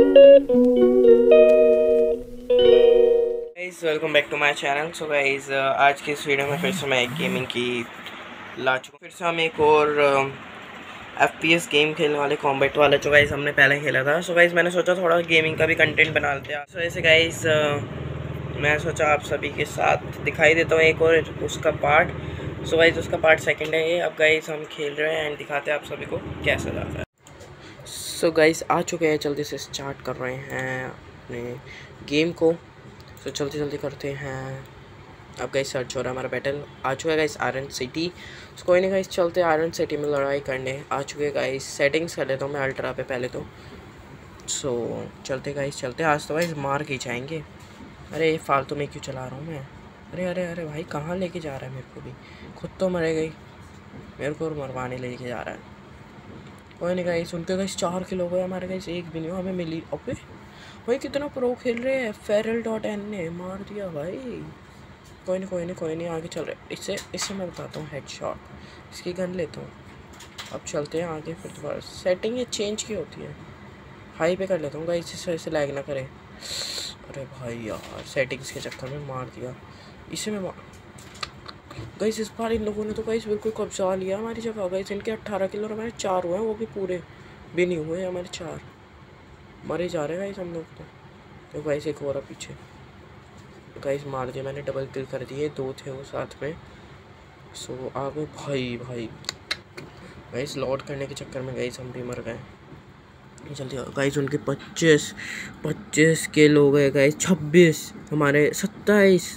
Guys welcome back to my channel. So guys आज की इस वीडियो में फिर से मैं एक गेमिंग की ला चुका। फिर से हम एक और FPS गेम खेलने वाले, कॉम्बैट वाला, जो गाइस हमने पहले खेला था। सो गाइस मैंने सोचा थोड़ा गेमिंग का भी कंटेंट बना लेते हैं। सो ऐसे गाइस मैं सोचा आप सभी के साथ दिखाई देता हूँ एक और उसका पार्ट। सो गाइस उसका पार्ट सेकंड है ये। अब गाइस हम खेल रहे हैं एंड दिखाते हैं आप सभी को कैसा जाता है। सो गाइस आ चुके हैं, जल्दी से स्टार्ट कर रहे हैं अपने गेम को। तो जल्दी जल्दी करते हैं। अब गाइस सर्च हो रहा है, हमारा बैटल आ चुका है गाइस आयरन सिटी। तो कोई नहीं गाइस, चलते हैं आयरन सिटी में लड़ाई करने। आ चुके हैं गाइस, सेटिंग्स कर लेता हूँ मैं अल्ट्रा पे पहले तो। सो चलते गाइस, चलते। आज तो गाइस मार के जाएंगे। अरे ये फालतू में क्यों चला रहा हूँ मैं? अरे अरे अरे भाई, कहाँ लेके जा रहा है मेरे को भी? खुद तो मरे गई, मेरे को मरवाने लेके जा रहा है। कोई नहीं गाइस, उनके गाइस 4 किल हो गए, हमारे गाइस 1 भी नहीं हो, हमें मिली। अबे भाई कितना प्रो खेल रहे हैं। feral.n ने मार दिया भाई। कोई नहीं कोई नहीं कोई नहीं, आगे चल रहे। इससे मैं बताता हूँ हेडशॉट। इसकी गन लेता हूँ। अब चलते हैं आगे। फिर दोबारा सेटिंग ये चेंज की होती है, हाई पे कर लेता हूँ गाइस, इससे ऐसे लैग ना करे। अरे भाई यार, सेटिंग्स के चक्कर में मार दिया इसे मैं। गाइस इस बार इन लोगों ने तो गाइस बिल्कुल कब्जा लिया हमारी जगह। गाइस इनके 18 किलो और हमारे 4 हुए हैं, वो भी पूरे भी नहीं हुए हमारे 4। मरे जा रहे हैं गाइस हम लोग तो गाइस एक और पीछे। गाइस मार दिया मैंने, डबल किल कर दिए, 2 थे वो साथ में। सो आ गए भाई। गाइस लॉड करने के चक्कर में गाइस हम भी मर गए। जल्दी गाइस, उनके 25 किल हो गए गाइस, 26 हमारे 27।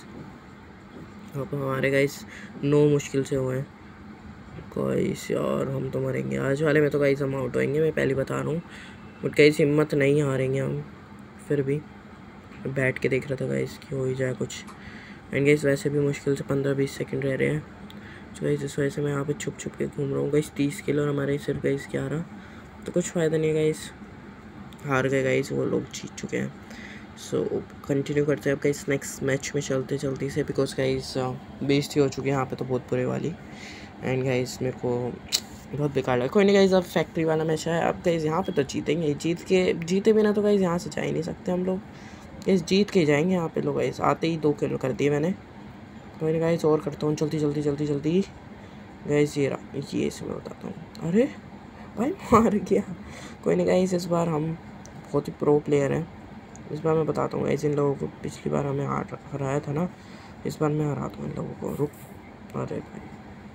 अब हमारे गाइस 9 मुश्किल से हुए हैं गाइस। यार हम तो मरेंगे आज वाले में, तो गाइस हम आउट होएंगे, मैं पहले बता रहा हूँ। बट गाइस हिम्मत नहीं हारेंगे हम। फिर भी बैठ के देख रहा था गाइस कि हो ही जाए कुछ। एंड गाइस वैसे भी मुश्किल से 15-20 सेकंड रह रहे हैं। तो गाइस इस वजह से मैं यहाँ पे छुप के घूम रहा हूँ गाइस। 30 किलो और हमारे सिर्फ गाइस 11, तो कुछ फ़ायदा नहीं है गाइस, हार गए गाइस, वो लोग जीत चुके हैं। सो कंटिन्यू करते हैं अब गाइस नेक्स्ट मैच में चलते जल्दी से, बिकॉज गाइस बेइज्जती हो चुकी है यहाँ पे तो बहुत बुरे वाली। एंड गाइस मेरे को बहुत बेकार लगा। कोई नहीं गाइस, अब फैक्ट्री वाला मैच है। अब गाइस यहाँ पे तो जीतेंगे, जीते बिना तो गाइस यहाँ से जा ही नहीं सकते हम लोग। गाइस जीत के जाएंगे यहाँ पे लोग। गाइस आते ही 2 किल कर दिए मैंने। कोई नहीं गाइस, और करता हूँ जल्दी गाइस। ये से मैं बताता हूँ। अरे भाई मार गया। कोई नहीं गाइस, इस बार हम बहुत ही प्रो प्लेयर हैं। इस बार मैं बताता हूँ गाइस इन लोगों को, पिछली बार हमें हराया था ना, इस बार मैं हराता हूँ इन लोगों को। रुक, अरे भाई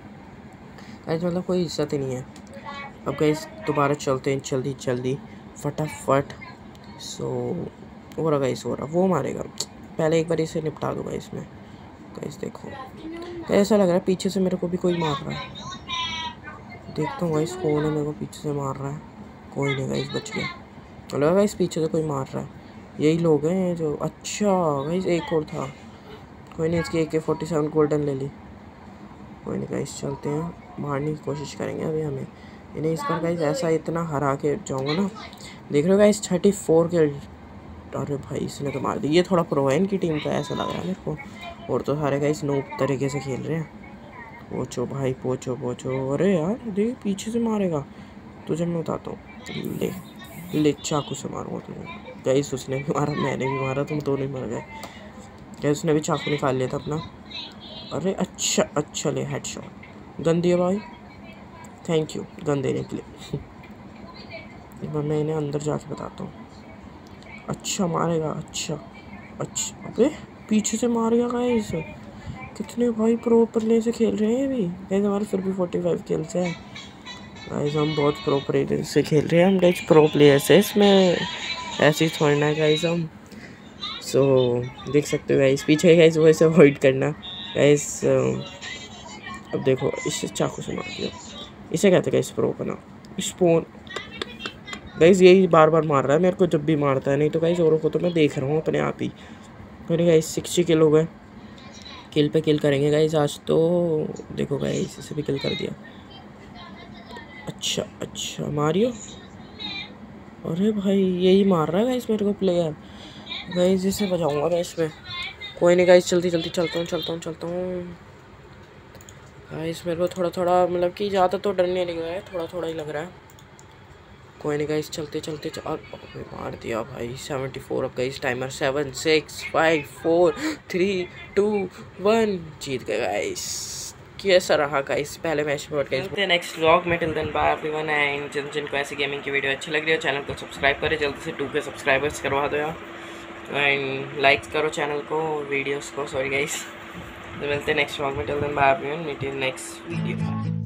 गाइस मतलब कोई इज्जत ही नहीं है। अब गाइस दोबारा चलते हैं जल्दी फटाफट। सो हो रहा गाइस, हो रहा, वो मारेगा। पहले एक बार इसे निपटा दूँगा इसमें। गाइस देखो, ऐसा लग रहा है पीछे से मेरे को भी कोई मार रहा है। देखता हूँ गाइस कौन है मेरे को पीछे से मार रहा है। कोई नहीं गाइस, बच गया। लगा गाइस पीछे से कोई मार रहा है, यही लोग हैं जो। अच्छा गाइस एक और था। कोई नहीं, इसकी AK-47 गोल्डन ले ली। कोई नहीं गाइस, चलते हैं, मारने की कोशिश करेंगे अभी हमें इन्हें। इस बार गाइस ऐसा इतना हरा के जाऊँगा ना। देख रहे हो गाइस 34 किल। अरे भाई इसने तो मार दी। ये थोड़ा प्रो है इनकी टीम का, ऐसा लग रहा है मेरे को। और तो सारे गाइस नोब तरीके से खेल रहे हैं। पोचो भाई, पोचो। अरे यार देख पीछे से मारेगा तुझे, मैं बताता हूँ। ले चाकू से मारूंगा तुम्हें। गाइस उसने भी मारा, मैंने भी मारा, तुम दोनों ही मर गए। गाइस उसने भी चाकू निकाल लिया था अपना। अरे अच्छा ले हेडशॉट। गन दिया भाई, थैंक यू गन देने के लिए। एक बार मैं इन्हें अंदर जाके बताता हूँ। अच्छा मारेगा, अच्छा। अबे पीछे से मार गया गाइस। कितने भाई प्रो प्लेयर से खेल रहे हैं अभी गाइस, हमारे फिर भी 45 किल्स हैं गाइस। हम बहुत प्रो प्लेयर से खेल रहे हैं, हम गाइस प्रो प्लेयर से, इसमें ऐसे ही छोड़ना है गाइस हम। सो देख सकते हो गाइस पीछे गाइस, वो ऐसे अवॉइड करना गाइस। अब देखो इसे चाकू से मार दिया, इसे कहते गाइस प्रो बना। स्पोन गाइस यही बार मार रहा है मेरे को जब भी मारता है, नहीं तो गाइस औरों को तो मैं देख रहा हूँ अपने आप ही। मैंने गाइस 60 किल हो गए। किल पे किल करेंगे गाइस आज तो। देखो गाइस इसे भी किल कर दिया। अच्छा मारियो। अरे भाई यही मार रहा है गाइस मेरे को प्लेयर। गाइस इसे बजाऊंगा मैं इसमें। कोई नहीं गाइस, जल्दी चलता हूँ। गाइस मेरे को थोड़ा मतलब कि ज़्यादा तो डर नहीं लग रहा है, थोड़ा ही लग रहा है। कोई नहीं गाइस, चलते चलते और मार दिया भाई। 74 अब गाइस, टाइमर 7 6 5 4 3 2 1 जीत गए गाइस। कैसा रहा गाइस पहले मैच में? मिलते हैं नेक्स्ट व्लॉग में। Till then bye everyone. And जिनको ऐसी गेमिंग की वीडियो अच्छी लग रही है चैनल को सब्सक्राइब करें, जल्दी से 2K सब्सक्राइबर्स करवा दो यार, एंड लाइक्स करो चैनल को, वीडियोस को, सॉरी गाइस। तो मिलते हैं नेक्स्ट व्लॉग में। Till then bye everyone, meet in next video.